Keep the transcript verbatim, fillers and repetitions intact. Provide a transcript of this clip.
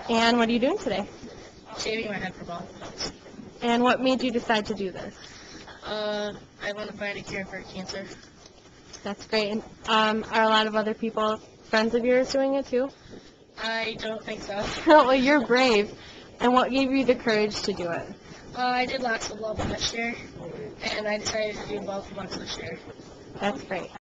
And what are you doing today? Shaving my head for bald. And what made you decide to do this? Uh, I want to find a cure for cancer. That's great. And um, are a lot of other people, friends of yours, doing it too? I don't think so. Well, you're brave. And what gave you the courage to do it? Uh, I did lots of love last year, and I decided to do both months this year. That's great.